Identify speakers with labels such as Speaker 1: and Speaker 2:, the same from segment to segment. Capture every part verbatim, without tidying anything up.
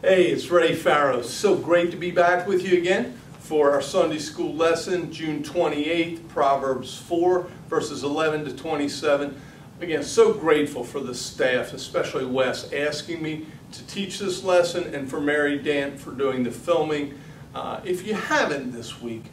Speaker 1: Hey, it's Ray Farrow. So great to be back with you again for our Sunday school lesson, June twenty-eighth, Proverbs four, verses eleven to twenty-seven. Again, so grateful for the staff, especially Wes, asking me to teach this lesson, and for Mary Dant for doing the filming. Uh, if you haven't this week,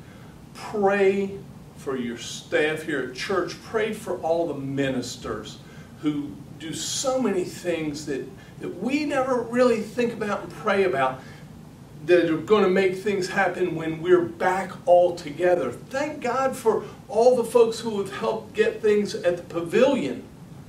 Speaker 1: pray for your staff here at church. Pray for all the ministers who do so many things that, that we never really think about and pray about, that are going to make things happen when we're back all together. Thank God for all the folks who have helped get things at the pavilion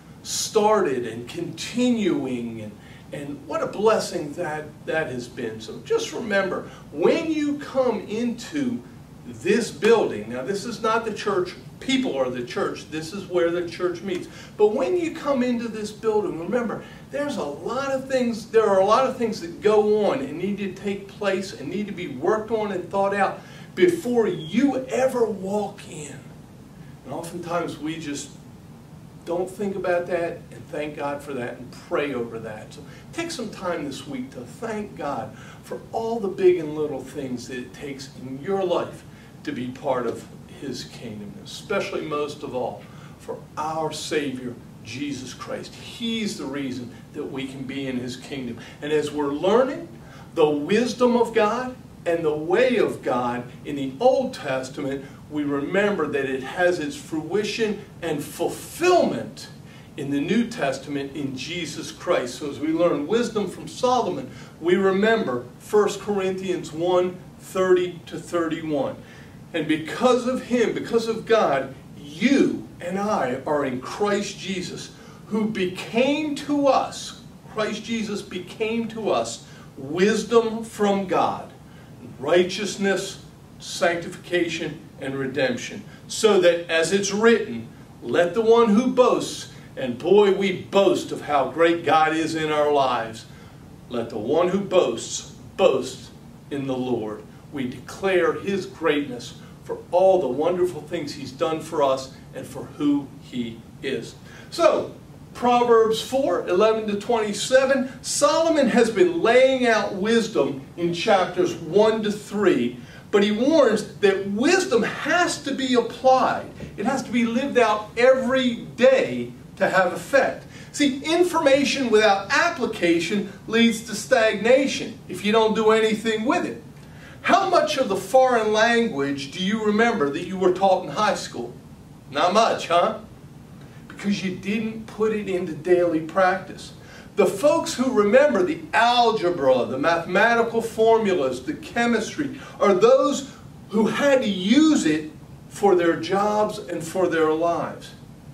Speaker 1: started and continuing, and, and what a blessing that, that has been. So just remember, when you come into this building, now this is not the church, people are the church, this is where the church meets. But when you come into this building, remember, there's a lot of things, there are a lot of things that go on and need to take place and need to be worked on and thought out before you ever walk in. And oftentimes we just don't think about that, and thank God for that and pray over that. So take some time this week to thank God for all the big and little things that it takes in your life to be part of His kingdom, especially most of all for our Savior, Jesus Christ. He's the reason that we can be in His kingdom. And as we're learning the wisdom of God and the way of God in the Old Testament, we remember that it has its fruition and fulfillment in the New Testament in Jesus Christ. So as we learn wisdom from Solomon, we remember First Corinthians one, thirty to thirty-one. And because of Him, because of God, you and I are in Christ Jesus, who became to us, Christ Jesus became to us wisdom from God, righteousness, sanctification, and redemption. So that, as it's written, let the one who boasts, and boy, we boast of how great God is in our lives, let the one who boasts, boast in the Lord. We declare His greatness for all the wonderful things He's done for us and for who He is. So, Proverbs four, eleven to twenty-seven, Solomon has been laying out wisdom in chapters one to three, but he warns that wisdom has to be applied. It has to be lived out every day to have effect. See, information without application leads to stagnation if you don't do anything with it. How much of the foreign language do you remember that you were taught in high school? Not much, huh? Because you didn't put it into daily practice. The folks who remember the algebra, the mathematical formulas, the chemistry, are those who had to use it for their jobs and for their lives.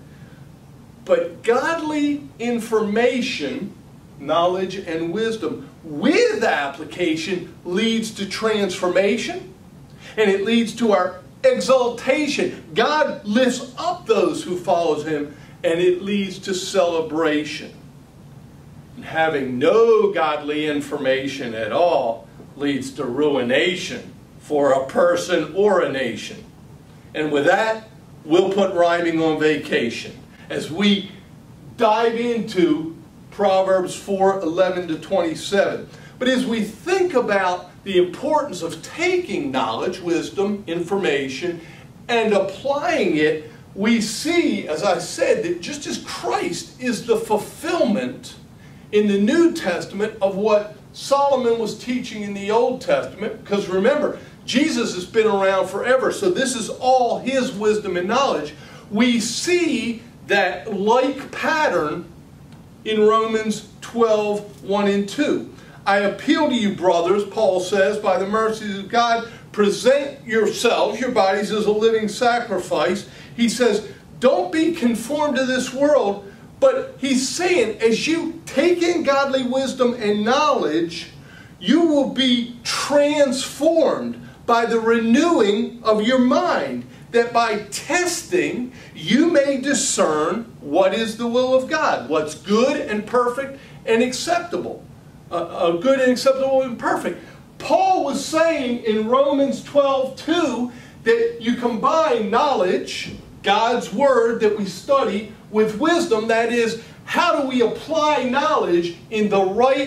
Speaker 1: But godly information, knowledge and wisdom with application leads to transformation, and it leads to our exaltation. God lifts up those who follow Him, and it leads to celebration. And having no godly information at all leads to ruination for a person or a nation. And with that, we'll put rhyming on vacation as we dive into Proverbs four, eleven to twenty-seven. But as we think about the importance of taking knowledge, wisdom, information, and applying it, we see, as I said, that just as Christ is the fulfillment in the New Testament of what Solomon was teaching in the Old Testament, because remember, Jesus has been around forever, so this is all His wisdom and knowledge. We see that like pattern in Romans twelve, one and two. I appeal to you, brothers, Paul says, by the mercies of God, present yourselves, your bodies, as a living sacrifice. He says, don't be conformed to this world, but he's saying, as you take in godly wisdom and knowledge, you will be transformed by the renewing of your mind, that by testing you may discern what is the will of God, what's good and perfect and acceptable. Uh, uh, good and acceptable and perfect. Paul was saying in Romans twelve, two that you combine knowledge, God's Word that we study, with wisdom. That is, how do we apply knowledge in the right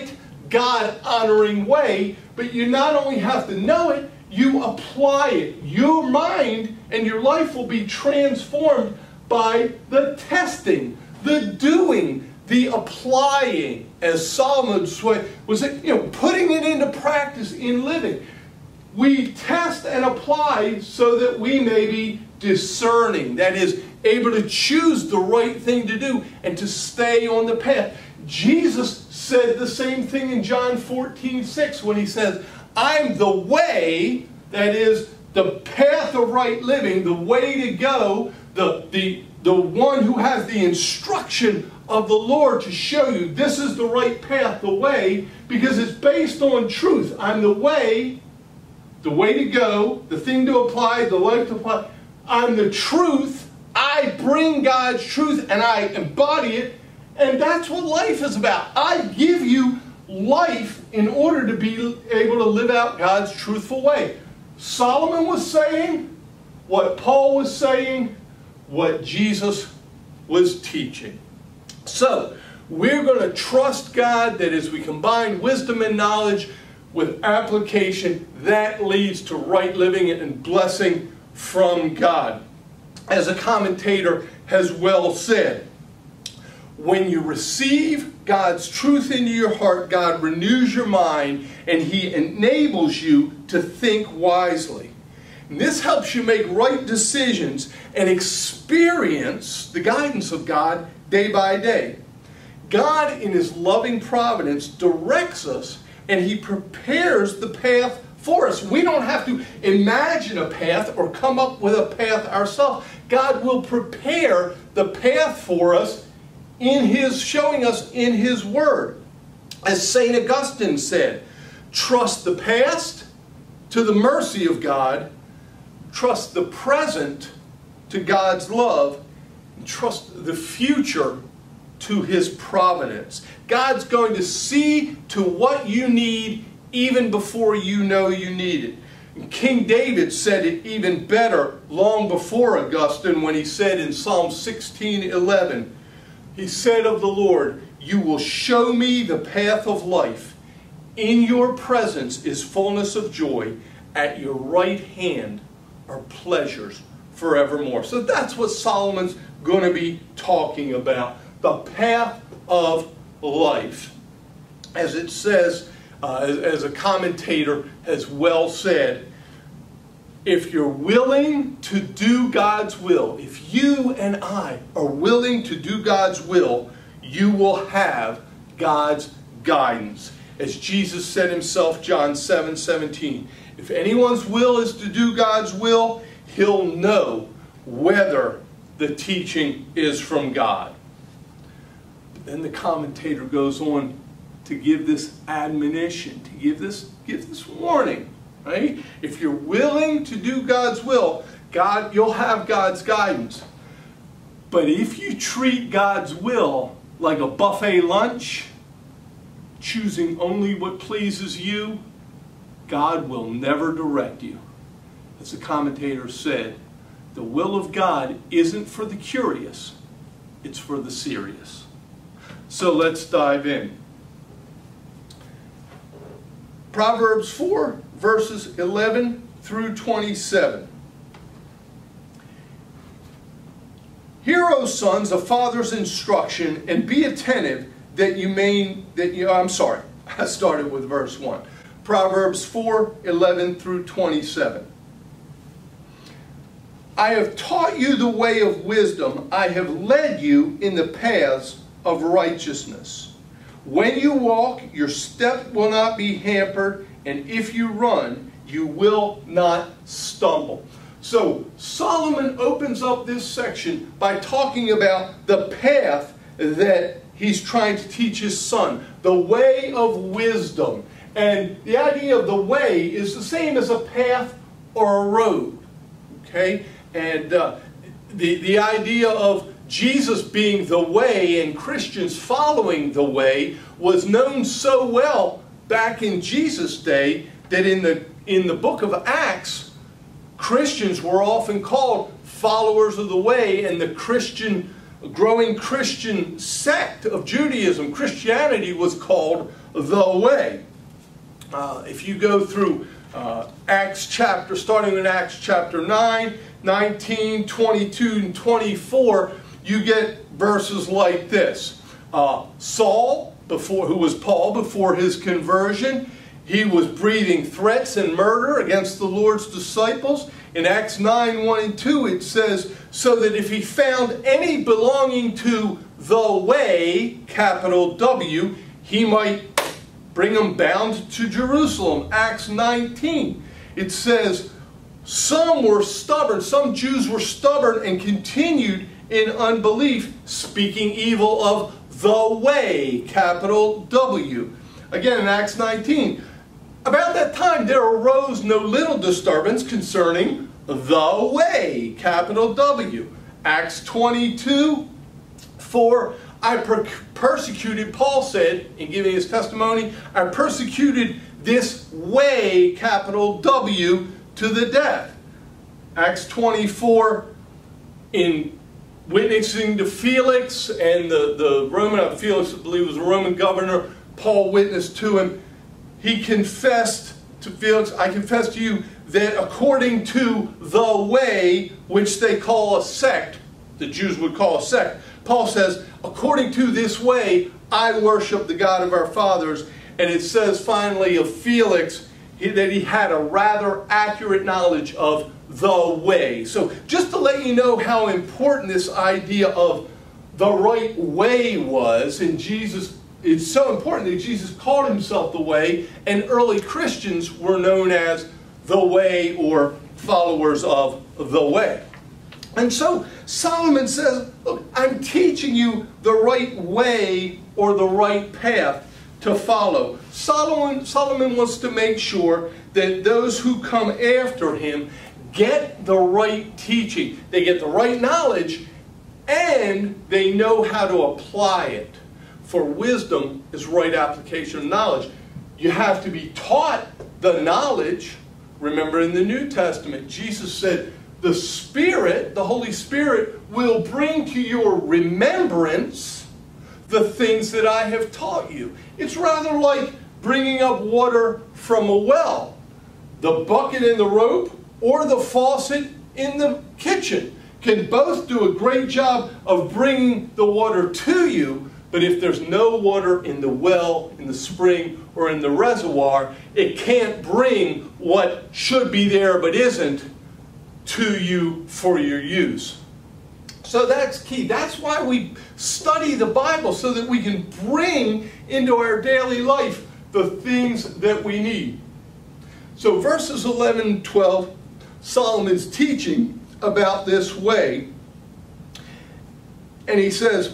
Speaker 1: God-honoring way, but you not only have to know it, you apply it. Your mind and your life will be transformed by the testing, the doing, the applying, as Solomon was, you know, putting it into practice in living. We test and apply so that we may be discerning, that is, able to choose the right thing to do and to stay on the path. Jesus said the same thing in John fourteen six when he says, I'm the way, that is, the path of right living, the way to go, the, the, the one who has the instruction of the Lord to show you this is the right path, the way, because it's based on truth. I'm the way, the way to go, the thing to apply, the life to apply. I'm the truth. I bring God's truth and I embody it. And that's what life is about. I give you life in order to be able to live out God's truthful way. Solomon was saying what Paul was saying, what Jesus was teaching. So, we're going to trust God that as we combine wisdom and knowledge with application, that leads to right living and blessing from God. As a commentator has well said, when you receive God's truth into your heart, God renews your mind and He enables you to think wisely. And this helps you make right decisions and experience the guidance of God day by day. God, in His loving providence, directs us and He prepares the path for us. We don't have to imagine a path or come up with a path ourselves. God will prepare the path for us in His, showing us in His Word. As Saint Augustine said, trust the past to the mercy of God, trust the present to God's love, and trust the future to His providence. God's going to see to what you need even before you know you need it. And King David said it even better long before Augustine when he said in Psalm sixteen eleven, he said of the Lord, you will show me the path of life. In your presence is fullness of joy. At your right hand are pleasures forevermore. So that's what Solomon's going to be talking about. The path of life. As it says, uh, as, as a commentator has well said, if you're willing to do God's will, if you and I are willing to do God's will, you will have God's guidance. As Jesus said Himself, John seven seventeen, if anyone's will is to do God's will, he'll know whether the teaching is from God. But then the commentator goes on to give this admonition, to give this, give this warning. Right? If you're willing to do God's will, God, you'll have God's guidance. But if you treat God's will like a buffet lunch, choosing only what pleases you, God will never direct you. As the commentator said, the will of God isn't for the curious, it's for the serious. So let's dive in. Proverbs four, verses eleven through twenty-seven. Hear, O sons, a father's instruction, and be attentive that you may, that you, I'm sorry, I started with verse one. Proverbs four, eleven through twenty-seven. I have taught you the way of wisdom. I have led you in the paths of righteousness. When you walk, your step will not be hampered, and if you run, you will not stumble. So Solomon opens up this section by talking about the path that he's trying to teach his son, the way of wisdom. And the idea of the way is the same as a path or a road. Okay? And uh, the, the idea of Jesus being the way and Christians following the way was known so well back in Jesus' day that in the, in the book of Acts, Christians were often called followers of the way, and the Christian, growing Christian sect of Judaism, Christianity, was called the way. Uh, if you go through uh, Acts chapter, starting in Acts chapter nine, nineteen, twenty-two, and twenty-four, you get verses like this. Uh, Saul, before, who was Paul before his conversion, he was breathing threats and murder against the Lord's disciples. In Acts nine, one and two, it says, so that if he found any belonging to the way, capital W, he might bring them bound to Jerusalem. Acts nineteen, it says, some were stubborn, some Jews were stubborn and continued in unbelief, speaking evil of the way, capital W. Again, in Acts nineteen, about that time there arose no little disturbance concerning the way, capital W. Acts twenty-two, for I per persecuted, Paul said, in giving his testimony, I persecuted this way, capital W, to the death. Acts twenty-four, in witnessing to Felix, and the, the Roman, uh, Felix I believe was a Roman governor, Paul witnessed to him. He confessed to Felix, I confess to you that according to the way, which they call a sect, the Jews would call a sect, Paul says, according to this way, I worship the God of our fathers. And it says finally of Felix he, that he had a rather accurate knowledge of the way. So just to let you know how important this idea of the right way was, and Jesus, it's so important that Jesus called himself the way, and early Christians were known as the way or followers of the way. And so Solomon says, look, I'm teaching you the right way or the right path to follow. Solomon, Solomon wants to make sure that those who come after him get the right teaching. They get the right knowledge and they know how to apply it. For wisdom is right application of knowledge. You have to be taught the knowledge. Remember in the New Testament, Jesus said, the Spirit, the Holy Spirit, will bring to your remembrance the things that I have taught you. It's rather like bringing up water from a well. The bucket and the rope or the faucet in the kitchen can both do a great job of bringing the water to you, but if there's no water in the well, in the spring, or in the reservoir, it can't bring what should be there but isn't to you for your use. So that's key. That's why we study the Bible, so that we can bring into our daily life the things that we need. So verses eleven and twelve, Solomon's teaching about this way. And he says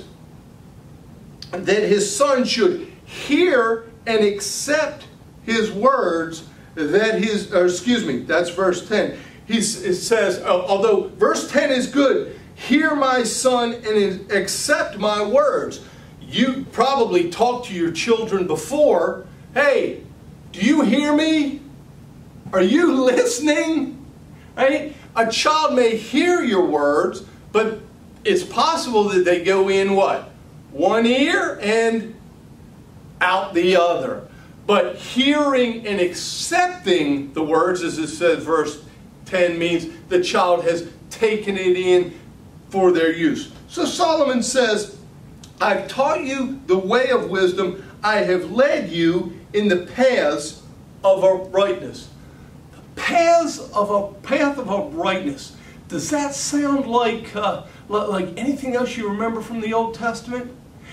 Speaker 1: that his son should hear and accept his words, that his, or excuse me, that's verse ten. He, it says, although verse ten is good, hear my son and accept my words. You probably talked to your children before. Hey, do you hear me? Are you listening? Right? A child may hear your words, but it's possible that they go in what? One ear and out the other. But hearing and accepting the words, as it says, verse ten means the child has taken it in for their use. So Solomon says, I've taught you the way of wisdom. I have led you in the paths of uprightness. The paths of a path of uprightness. Does that sound like uh, like anything else you remember from the Old Testament?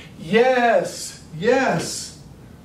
Speaker 1: Yes, yes.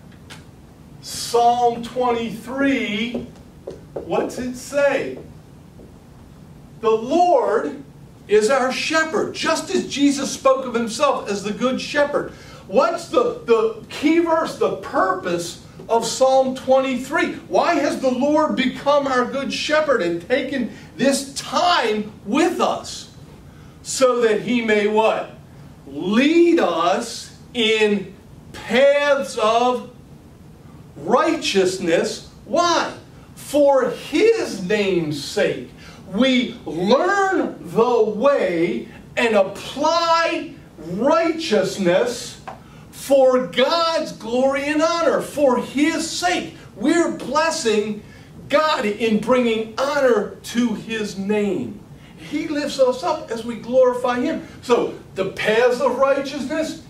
Speaker 1: Psalm twenty-three. What's it say? The Lord is our shepherd, just as Jesus spoke of himself as the good shepherd. What's the, the key verse, the purpose of Psalm twenty-three? Why has the Lord become our good shepherd and taken this time with us? So that he may what? Lead us in paths of righteousness. Why? For his name's sake. We learn the way and apply righteousness for God's glory and honor, for His sake. We're blessing God in bringing honor to His name. He lifts us up as we glorify Him. So the paths of righteousness,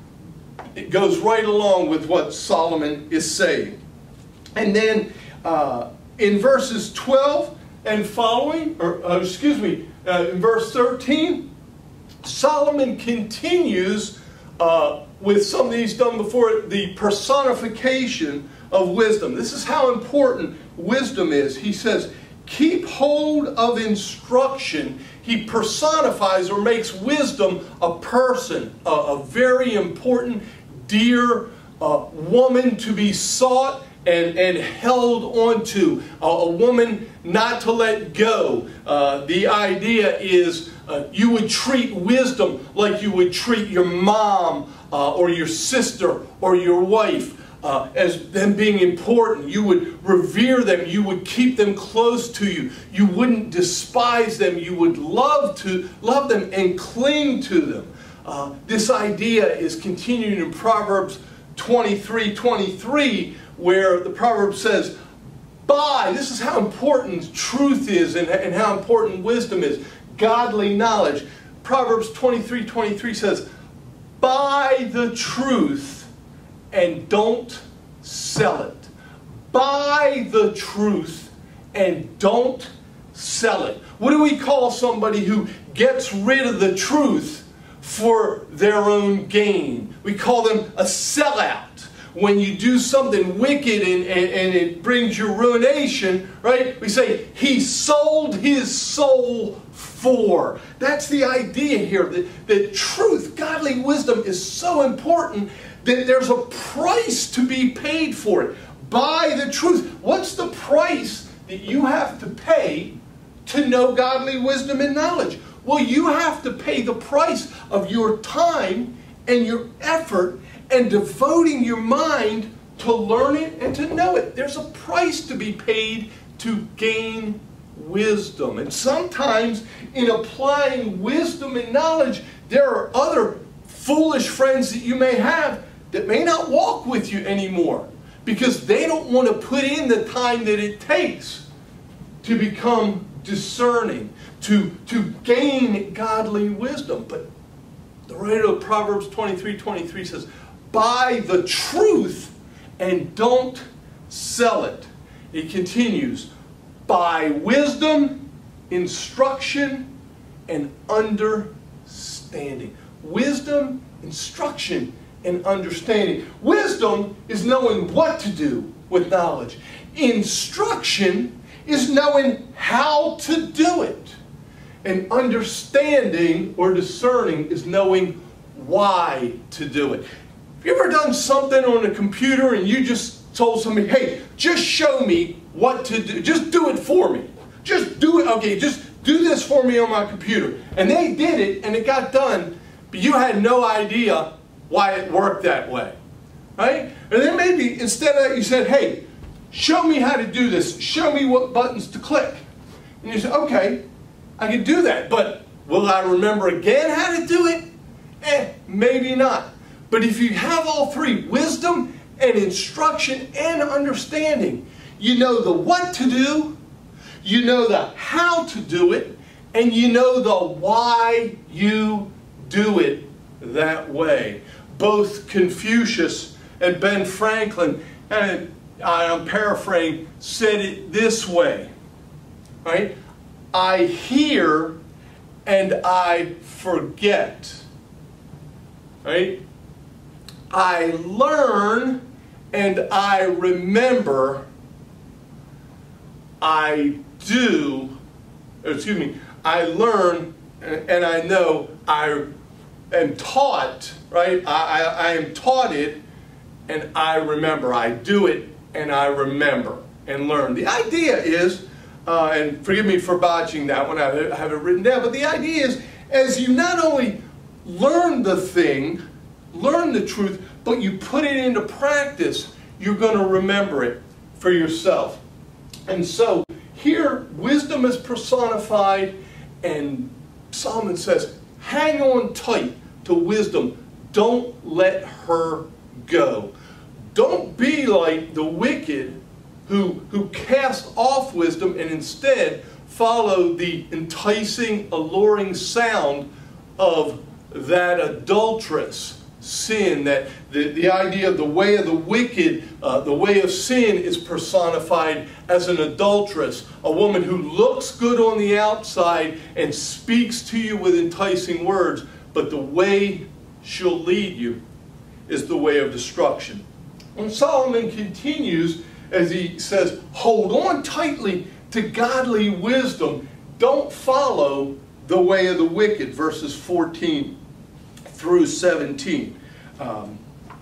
Speaker 1: it goes right along with what Solomon is saying. And then uh, in verses twelve and following, or uh, excuse me, uh, in verse thirteen, Solomon continues uh, with something he's done before, the personification of wisdom. This is how important wisdom is. He says, keep hold of instruction. He personifies or makes wisdom a person, a, a very important, dear uh, woman to be sought and, and held onto, a, a woman not to let go. Uh, the idea is uh, you would treat wisdom like you would treat your mom uh, or your sister or your wife. Uh, as them being important. You would revere them. You would keep them close to you. You wouldn't despise them. You would love to love them and cling to them. Uh, this idea is continuing in Proverbs twenty-three twenty-three, where the proverb says, "Buy." This is how important truth is and, and how important wisdom is. Godly knowledge. Proverbs twenty-three twenty-three says, "Buy the truth and don't sell it." Buy the truth and don't sell it. What do we call somebody who gets rid of the truth for their own gain? We call them a sellout. When you do something wicked and, and, and it brings you ruination, right? We say, he sold his soul for. That's the idea here. That, that truth, godly wisdom is so important that there's a price to be paid for it. Buy the truth. What's the price that you have to pay to know godly wisdom and knowledge? Well, you have to pay the price of your time and your effort and devoting your mind to learn it and to know it. There's a price to be paid to gain wisdom. And sometimes in applying wisdom and knowledge, there are other foolish friends that you may have that may not walk with you anymore because they don't want to put in the time that it takes to become discerning, to, to gain godly wisdom. But the writer of Proverbs twenty-three twenty-three says, buy the truth and don't sell it. It continues, buy wisdom, instruction, and understanding. Wisdom, instruction, and understanding. Wisdom is knowing what to do with knowledge. Instruction is knowing how to do it. And understanding or discerning is knowing why to do it. Have you ever done something on a computer and you just told somebody, hey, just show me what to do. Just do it for me. Just do it. Okay, just do this for me on my computer. And they did it and it got done, but you had no idea why it worked that way, right? And then maybe instead of that you said, hey, show me how to do this. Show me what buttons to click. And you say, okay, I can do that, but will I remember again how to do it? Eh, maybe not. But if you have all three, wisdom and instruction and understanding, you know the what to do, you know the how to do it, and you know the why you do it that way. Both Confucius and Ben Franklin, and I'm paraphrasing, said it this way, right? I hear and I forget, right? I learn and I remember. I do, excuse me, I learn and I know. I am taught, right? I, I, I am taught it and I remember. I do it and I remember and learn. The idea is, uh, and forgive me for botching that one, I have it written down, but the idea is, as you not only learn the thing, learn the truth, but you put it into practice, you're going to remember it for yourself. And so here, wisdom is personified, and Solomon says, hang on tight to wisdom. Don't let her go. Don't be like the wicked who, who cast off wisdom and instead follow the enticing, alluring sound of that adulterous sin. That the, the idea of the way of the wicked, uh, the way of sin is personified as an adulteress, a woman who looks good on the outside and speaks to you with enticing words, but the way she'll lead you is the way of destruction. And Solomon continues as he says, hold on tightly to godly wisdom. Don't follow the way of the wicked, verses fourteen through seventeen. Um,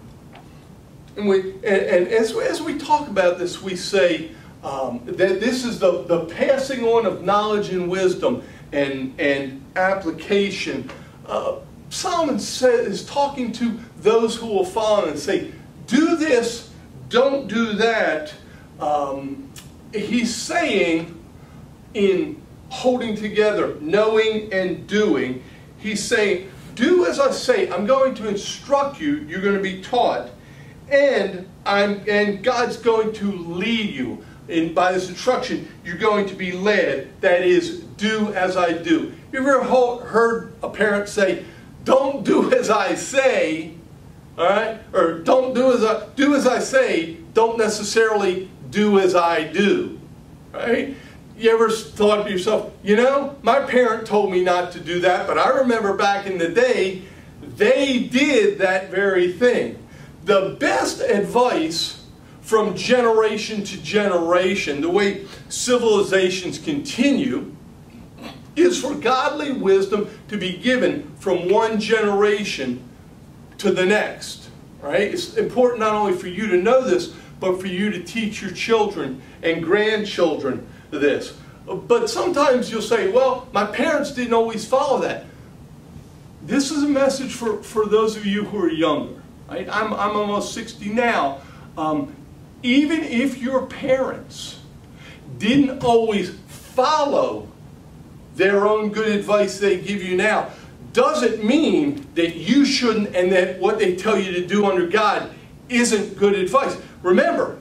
Speaker 1: and we, and, and as, as we talk about this, we say um, that this is the, the passing on of knowledge and wisdom and, and application. Uh, Solomon says, is talking to those who will follow and say, do this, don't do that. Um, he's saying in holding together, knowing and doing, he's saying, do as I say. I'm going to instruct you. You're going to be taught. And, I'm, and God's going to lead you. And by this instruction, you're going to be led. That is, do as I do. You ever heard a parent say, don't do as I say, all right? Or don't do as I, do as I say, don't necessarily do as I do, right? You ever thought to yourself, you know, my parent told me not to do that, but I remember back in the day, they did that very thing. The best advice from generation to generation, the way civilizations continue, is for godly wisdom to be given from one generation to the next, right? It's important not only for you to know this, but for you to teach your children and grandchildren this. But sometimes you'll say, well, my parents didn't always follow that. This is a message for, for those of you who are younger. Right? I'm, I'm almost sixty now. Um, even if your parents didn't always follow their own good advice they give you now, doesn't mean that you shouldn't, and that what they tell you to do under God isn't good advice. Remember,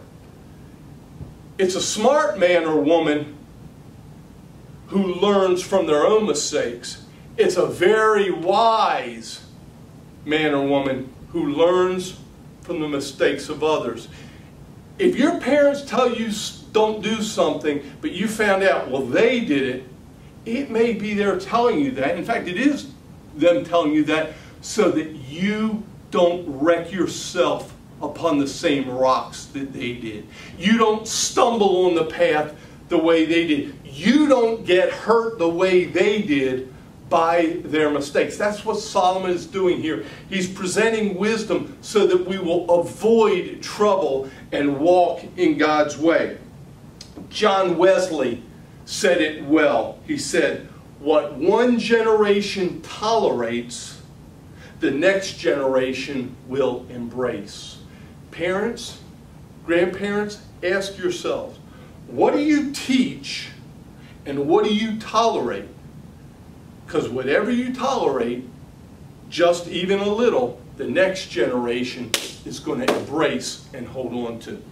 Speaker 1: it's a smart man or woman who learns from their own mistakes. It's a very wise man or woman who learns from the mistakes of others. If your parents tell you don't do something, but you found out, well, they did it, it may be they're telling you that. In fact, it is them telling you that so that you don't wreck yourself upon the same rocks that they did. You don't stumble on the path the way they did. You don't get hurt the way they did by their mistakes. That's what Solomon is doing here. He's presenting wisdom so that we will avoid trouble and walk in God's way. John Wesley said it well. He said, what one generation tolerates, the next generation will embrace. Parents, grandparents, ask yourselves, what do you teach and what do you tolerate? Because whatever you tolerate, just even a little, the next generation is going to embrace and hold on to.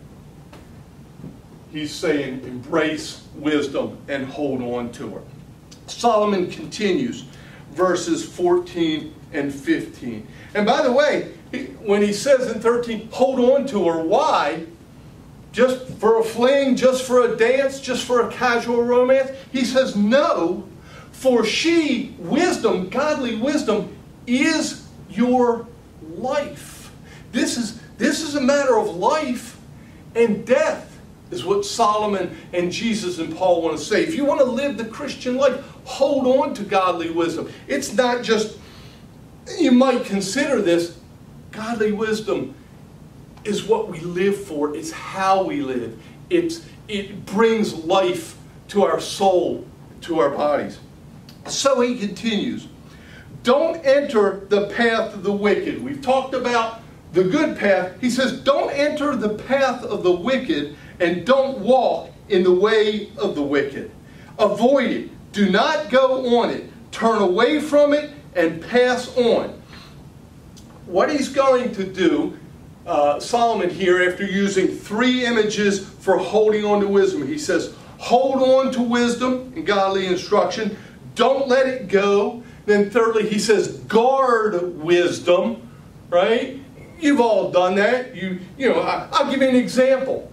Speaker 1: He's saying embrace wisdom and hold on to her. Solomon continues, verses fourteen and fifteen. And by the way, when he says in thirteen, hold on to her, why? Just for a fling, just for a dance, just for a casual romance? He says, no, for she, wisdom, godly wisdom, is your life. This is, this is a matter of life and death, is what Solomon and Jesus and Paul want to say. If you want to live the Christian life, hold on to godly wisdom. It's not just, you might consider this, godly wisdom is what we live for. It's how we live. It's, it brings life to our soul, to our bodies. So he continues, don't enter the path of the wicked. We've talked about the good path. He says, don't enter the path of the wicked and don't walk in the way of the wicked. Avoid it. Do not go on it. Turn away from it and pass on. What he's going to do uh, Solomon here, after using three images for holding on to wisdom, he says, hold on to wisdom and godly instruction. Don't let it go. Then thirdly, he says, guard wisdom, right? You've all done that. You, you know, I, I'll give you an example.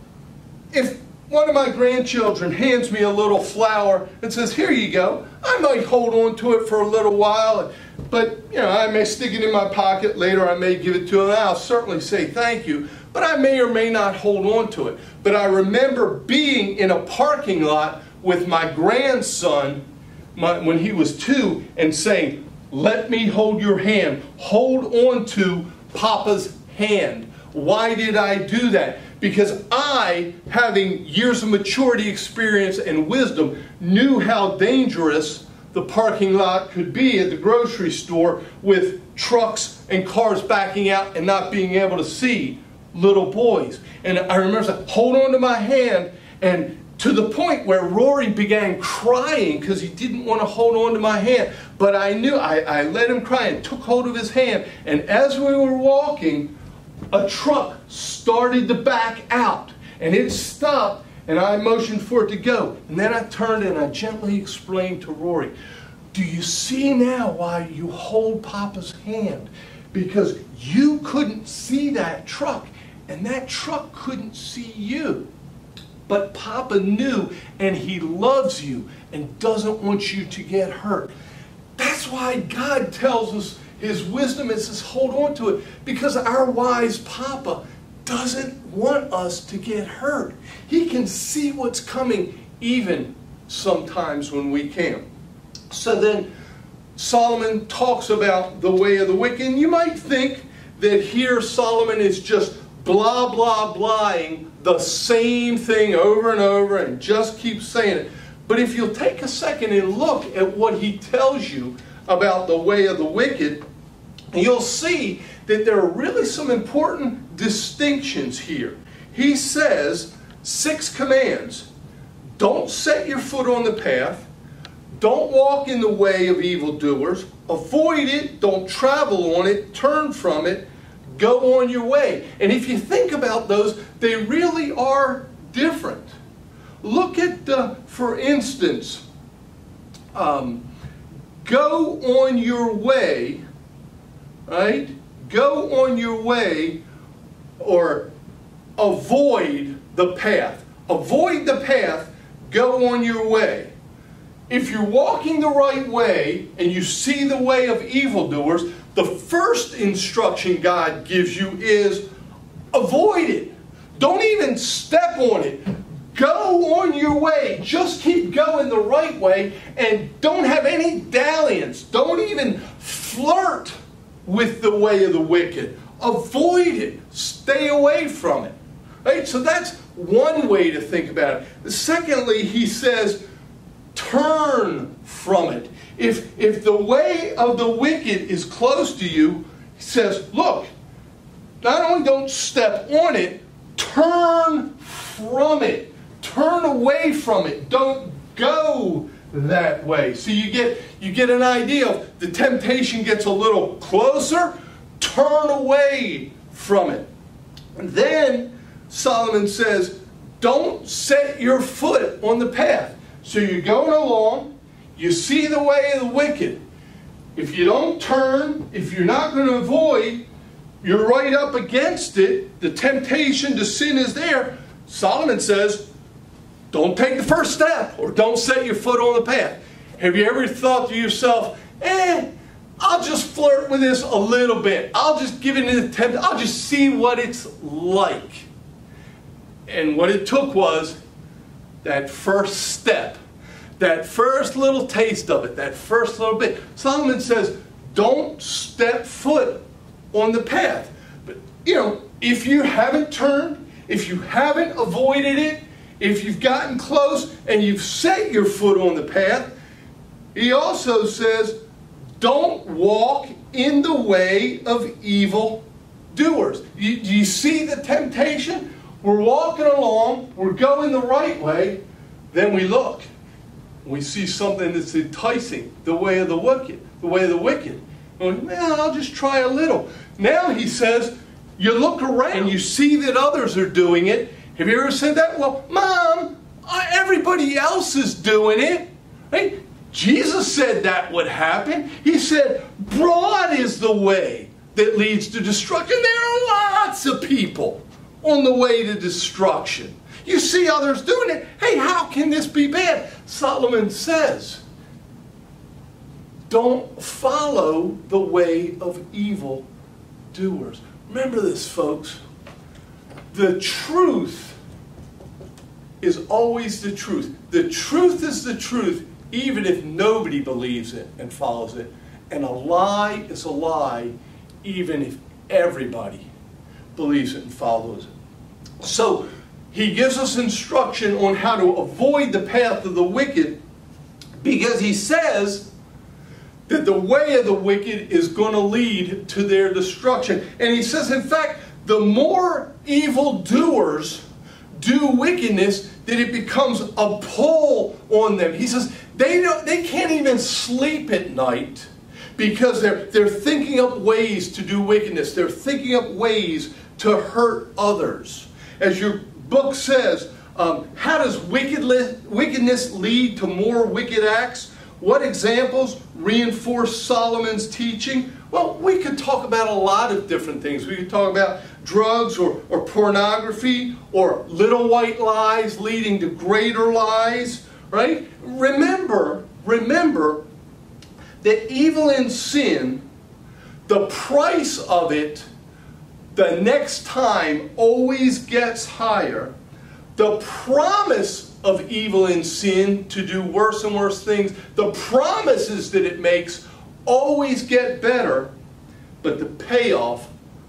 Speaker 1: If one of my grandchildren hands me a little flower and says, here you go, I might hold on to it for a little while, but you know, I may stick it in my pocket. Later I may give it to them. I'll certainly say thank you, but I may or may not hold on to it. But I remember being in a parking lot with my grandson my, when he was two and saying, let me hold your hand. Hold on to Papa's hand. Why did I do that? Because I, having years of maturity, experience, and wisdom, knew how dangerous the parking lot could be at the grocery store with trucks and cars backing out and not being able to see little boys. And I remember saying, hold on to my hand, and to the point where Rory began crying because he didn't want to hold on to my hand. But I knew, I, I let him cry and took hold of his hand. And as we were walking, a truck started to back out. And it stopped, and I motioned for it to go. And then I turned and I gently explained to Rory, do you see now why you hold Papa's hand? Because you couldn't see that truck, and that truck couldn't see you. But Papa knew, and he loves you and doesn't want you to get hurt. That's why God tells us his wisdom is says hold on to it, because our wise Papa doesn't want us to get hurt. He can see what's coming even sometimes when we can't. So then Solomon talks about the way of the wicked. And you might think that here Solomon is just blah, blah, blahing the same thing over and over and just keeps saying it. But if you'll take a second and look at what he tells you about the way of the wicked, you'll see that there are really some important distinctions here. He says six commands. Don't set your foot on the path. Don't walk in the way of evildoers. Avoid it. Don't travel on it. Turn from it. Go on your way. And if you think about those, they really are different. Look at, the, for instance, um, go on your way, right? Go on your way, or avoid the path. Avoid the path, go on your way. If you're walking the right way and you see the way of evildoers, the first instruction God gives you is avoid it. Don't even step on it. Go on your way. Just keep going the right way and don't have any dalliance. Don't even flirt with the way of the wicked. Avoid it. Stay away from it. Right? So that's one way to think about it. Secondly, he says, turn from it. If, if the way of the wicked is close to you, he says, look, not only don't step on it, turn from it. Turn away from it. Don't go that way. So you get, you get an idea of the temptation gets a little closer, turn away from it. And then Solomon says, don't set your foot on the path. So you're going along, you see the way of the wicked. If you don't turn, if you're not going to avoid, you're right up against it. The temptation to sin is there. Solomon says, don't take the first step, or don't set your foot on the path. Have you ever thought to yourself, eh, I'll just flirt with this a little bit. I'll just give it an attempt. I'll just see what it's like. And what it took was that first step, that first little taste of it, that first little bit. Solomon says, don't step foot on the path. But, you know, if you haven't turned, if you haven't avoided it, if you've gotten close and you've set your foot on the path, he also says, don't walk in the way of evil doers. You, do you see the temptation? We're walking along, we're going the right way, then we look. We see something that's enticing, the way of the wicked, the way of the wicked. Well, I'll just try a little. Now he says, you look around and you see that others are doing it. Have you ever said that? Well, Mom, everybody else is doing it. Right? Jesus said that would happen. He said, broad is the way that leads to destruction. There are lots of people on the way to destruction. You see others doing it. Hey, how can this be bad? Solomon says, don't follow the way of evil doers. Remember this, folks. The truth is always the truth. The truth is the truth, even if nobody believes it and follows it. And a lie is a lie, even if everybody believes it and follows it. So, he gives us instruction on how to avoid the path of the wicked, because he says that the way of the wicked is going to lead to their destruction. And he says, in fact, the more evildoers do wickedness, that it becomes a pull on them. He says they don't, they can't even sleep at night because they're, they're thinking up ways to do wickedness. They're thinking up ways to hurt others. As your book says, um, how does wickedness lead to more wicked acts? What examples reinforce Solomon's teaching? Well, we could talk about a lot of different things. We could talk about drugs or, or pornography or little white lies leading to greater lies, right? Remember, remember that evil and sin, the price of it, the next time always gets higher. The promise of evil and sin to do worse and worse things, the promises that it makes always get better, but the payoff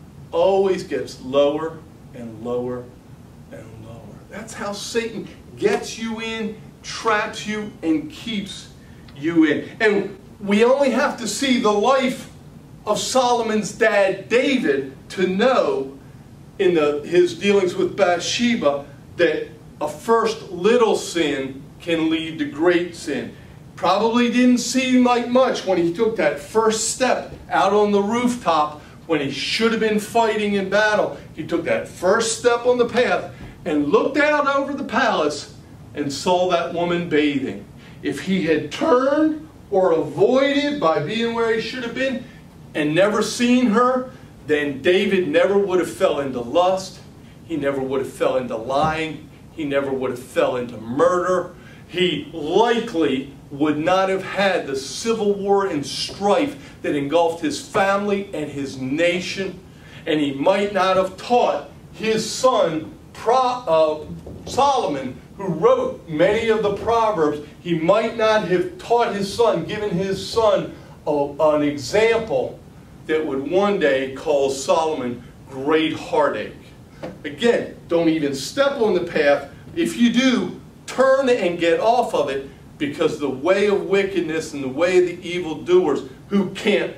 Speaker 1: always gets lower and lower and lower. That's how Satan gets you in, traps you, and keeps you in. And we only have to see the life of Solomon's dad, David, to know in the, his dealings with Bathsheba that a first little sin can lead to great sin. Probably didn't seem like much when he took that first step out on the rooftop when he should have been fighting in battle. He took that first step on the path and looked out over the palace and saw that woman bathing. If he had turned or avoided by being where he should have been and never seen her, then David never would have fell into lust. He never would have fell into lying. He never would have fell into murder. He likely would not have had the civil war and strife that engulfed his family and his nation. And he might not have taught his son, Pro, uh, Solomon, who wrote many of the Proverbs, he might not have taught his son, given his son a, an example that would one day cause Solomon great heartache. Again, don't even step on the path. If you do, turn and get off of it, because the way of wickedness and the way of the evildoers who can't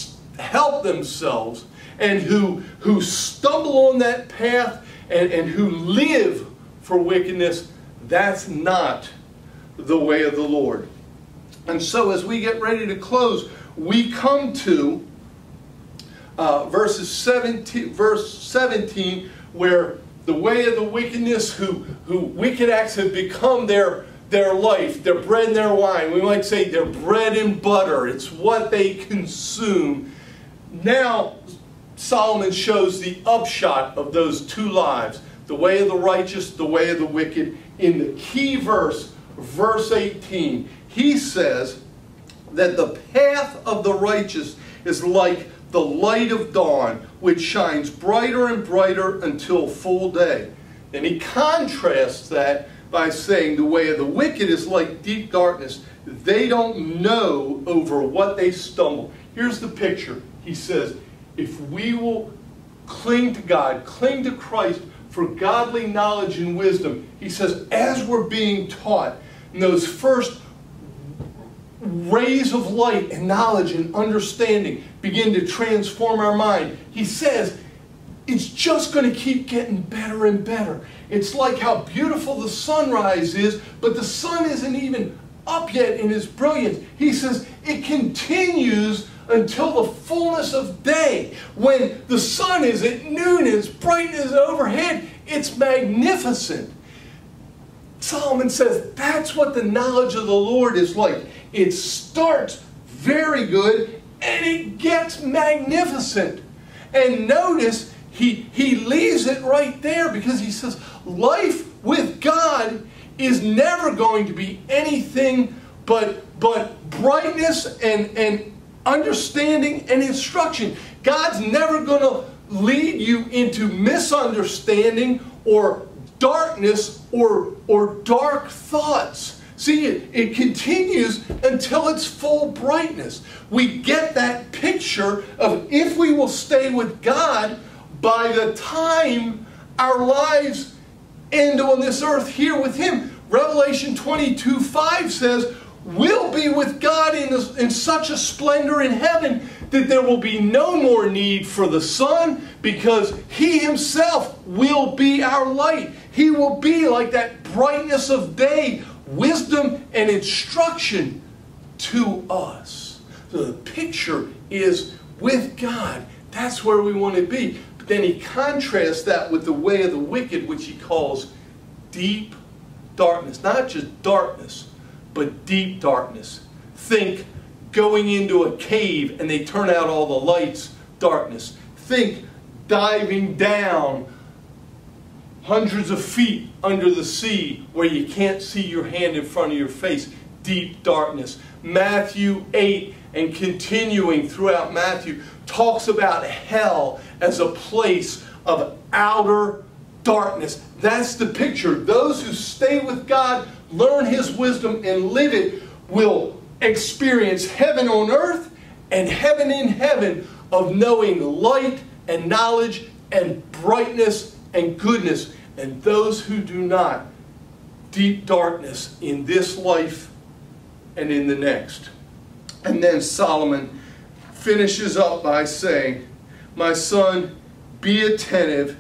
Speaker 1: help themselves and who, who stumble on that path and, and who live for wickedness, that's not the way of the Lord. And so as we get ready to close, we come to uh, verses seventeen, verse seventeen, where the way of the wickedness, who, who wicked acts have become their, their life, their bread and their wine. We might say their bread and butter. It's what they consume. Now, Solomon shows the upshot of those two lives, the way of the righteous, the way of the wicked. In the key verse, verse eighteen, he says that the path of the righteous is like the light of dawn, which shines brighter and brighter until full day. And he contrasts that by saying the way of the wicked is like deep darkness. They don't know over what they stumble. Here's the picture. He says, if we will cling to God, cling to Christ for godly knowledge and wisdom, he says, as we're being taught, in those first rays of light and knowledge and understanding begin to transform our mind, he says it's just going to keep getting better and better. It's like how beautiful the sunrise is, but the sun isn't even up yet in its brilliance. He says it continues until the fullness of day. When the sun is at noon and its brightness overhead, it's magnificent. Solomon says that's what the knowledge of the Lord is like. It starts very good and it gets magnificent. And notice he, he leaves it right there because he says life with God is never going to be anything but, but brightness and, and understanding and instruction. God's never going to lead you into misunderstanding or darkness or, or dark thoughts. See, it, it continues until it's full brightness. We get that picture of if we will stay with God, by the time our lives end on this earth here with Him. Revelation twenty-two five says, we'll be with God in, a, in such a splendor in heaven that there will be no more need for the sun, because He Himself will be our light. He will be like that brightness of day, wisdom and instruction to us. So the picture is with God. That's where we want to be. But then he contrasts that with the way of the wicked, which he calls deep darkness. Not just darkness, but deep darkness. Think going into a cave and they turn out all the lights, darkness. Think diving down hundreds of feet under the sea where you can't see your hand in front of your face, deep darkness. Matthew eight and continuing throughout Matthew talks about hell as a place of outer darkness. That's the picture. Those who stay with God, learn His wisdom and live it, will experience heaven on earth and heaven in heaven of knowing light and knowledge and brightness and goodness. And those who do not, deep darkness in this life and in the next. And then Solomon finishes up by saying, my son, be attentive,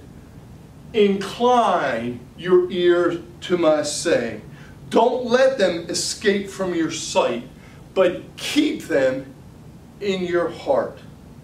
Speaker 1: incline your ear to my saying. Don't let them escape from your sight, but keep them in your heart,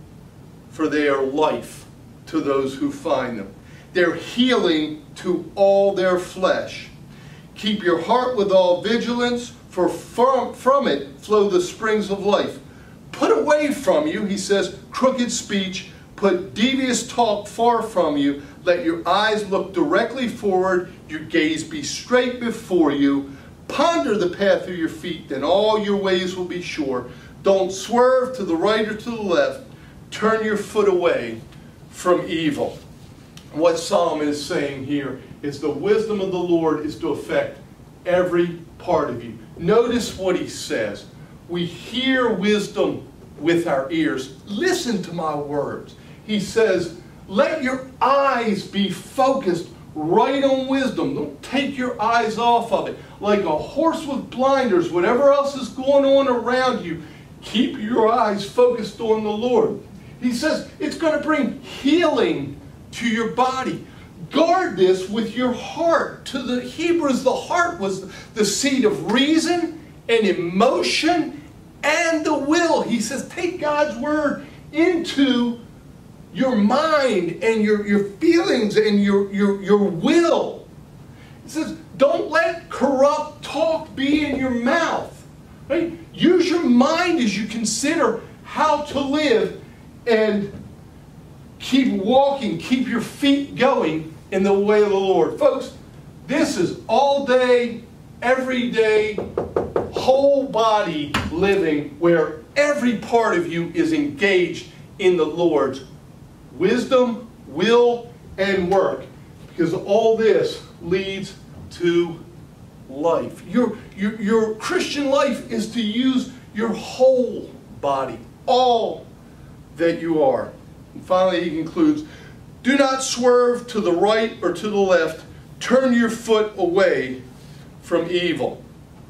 Speaker 1: for they are life to those who find them. They're healing to all their flesh. Keep your heart with all vigilance, for from, from it flow the springs of life. Put away from you, he says, crooked speech. Put devious talk far from you. Let your eyes look directly forward, your gaze be straight before you. Ponder the path of your feet, then all your ways will be sure. Don't swerve to the right or to the left. Turn your foot away from evil. What Solomon is saying here is the wisdom of the Lord is to affect every part of you. Notice what he says. We hear wisdom with our ears. Listen to my words. He says, let your eyes be focused right on wisdom. Don't take your eyes off of it. Like a horse with blinders, whatever else is going on around you, keep your eyes focused on the Lord. He says it's going to bring healing to your body. Guard this with your heart. To the Hebrews, the heart was the seat of reason and emotion and the will. He says take God's word into your mind and your, your feelings and your, your, your will. He says don't let corrupt talk be in your mouth. Right? Use your mind as you consider how to live and keep walking, keep your feet going in the way of the Lord. Folks, this is all day, every day, whole body living where every part of you is engaged in the Lord's wisdom, will, and work. Because all this leads to life. Your, your, your Christian life is to use your whole body, all that you are. And finally he concludes, do not swerve to the right or to the left. Turn your foot away from evil.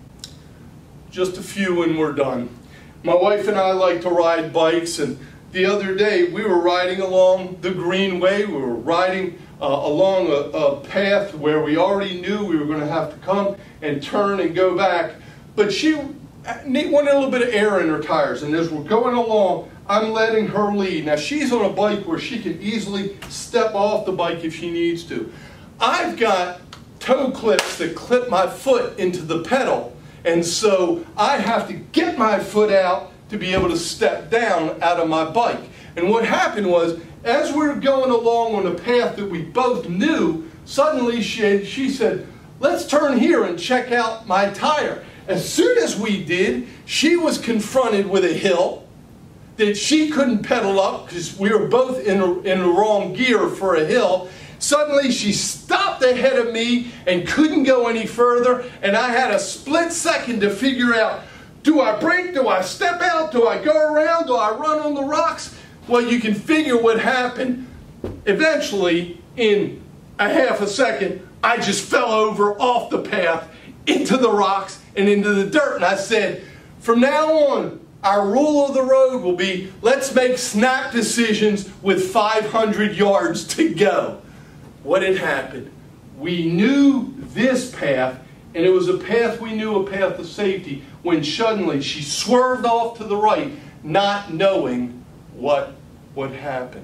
Speaker 1: Just a few and we're done. My wife and I like to ride bikes, and the other day we were riding along the Greenway. We were riding uh, along a, a path where we already knew we were going to have to come and turn and go back. But she wanted a little bit of air in her tires, and as we're going along, I'm letting her lead. Now she's on a bike where she can easily step off the bike if she needs to. I've got toe clips that clip my foot into the pedal, and so I have to get my foot out to be able to step down out of my bike. And what happened was, as we were going along on a path that we both knew, suddenly she, she said, let's turn here and check out my tire. As soon as we did, she was confronted with a hill that she couldn't pedal up because we were both in, a, in the wrong gear for a hill. Suddenly she stopped ahead of me and couldn't go any further, and I had a split second to figure out, do I brake, do I step out, do I go around, do I run on the rocks? Well, you can figure what happened. Eventually, in a half a second, I just fell over off the path into the rocks and into the dirt. And I said, from now on, our rule of the road will be, let's make snap decisions with five hundred yards to go. What had happened? We knew this path, and it was a path we knew, a path of safety, when suddenly she swerved off to the right, not knowing what would happen.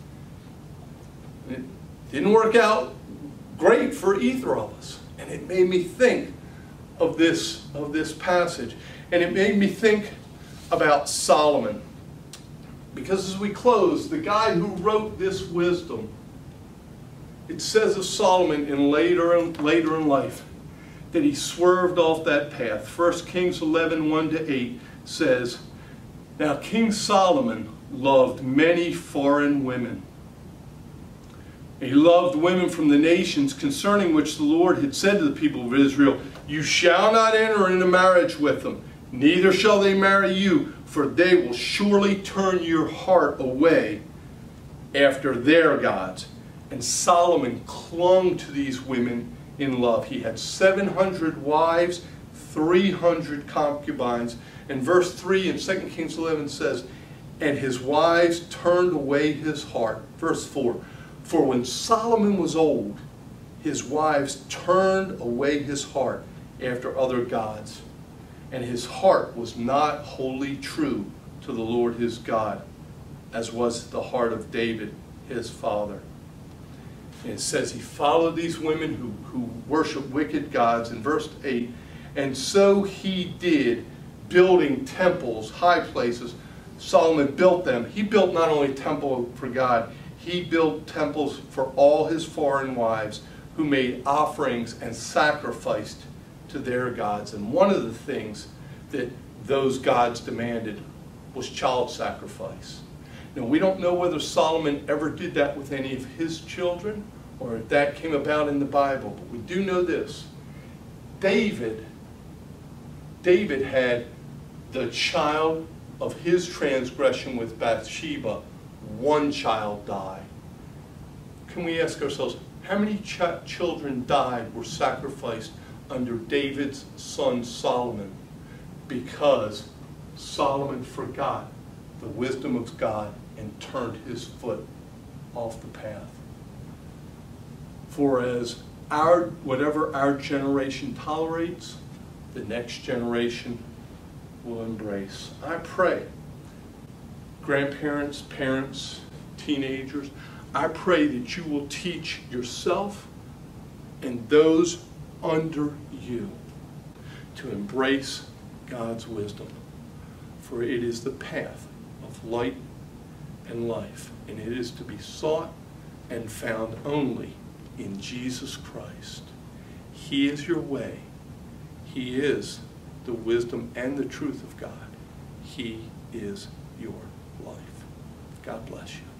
Speaker 1: It didn't work out great for either of us, and it made me think of this, of this passage, and it made me think about Solomon. Because as we close, the guy who wrote this wisdom, it says of Solomon in later, later in life that he swerved off that path. First Kings eleven, one to eight says, now King Solomon loved many foreign women. He loved women from the nations concerning which the Lord had said to the people of Israel, you shall not enter into marriage with them, neither shall they marry you, for they will surely turn your heart away after their gods. And Solomon clung to these women in love. He had seven hundred wives, three hundred concubines. And verse three in Second Kings eleven says, and his wives turned away his heart. Verse four, for when Solomon was old, his wives turned away his heart after other gods, and his heart was not wholly true to the Lord his God, as was the heart of David, his father. And it says he followed these women who, who worship wicked gods in verse eight, and so he did, building temples, high places. Solomon built them. He built not only a temple for God, he built temples for all his foreign wives who made offerings and sacrificed to their gods. And one of the things that those gods demanded was child sacrifice. Now, we don't know whether Solomon ever did that with any of his children or if that came about in the Bible, but we do know this. David, David had the child of his transgression with Bathsheba, one child die. Can we ask ourselves, how many ch children died, were sacrificed under David's son Solomon because Solomon forgot the wisdom of God and turned his foot off the path? For as our, whatever our generation tolerates, the next generation will embrace. I pray, grandparents, parents, teenagers, I pray that you will teach yourself and those under you to embrace God's wisdom. For it is the path of light and life, and it is to be sought and found only in Jesus Christ. He is your way. He is the wisdom and the truth of God. He is your life. God bless you.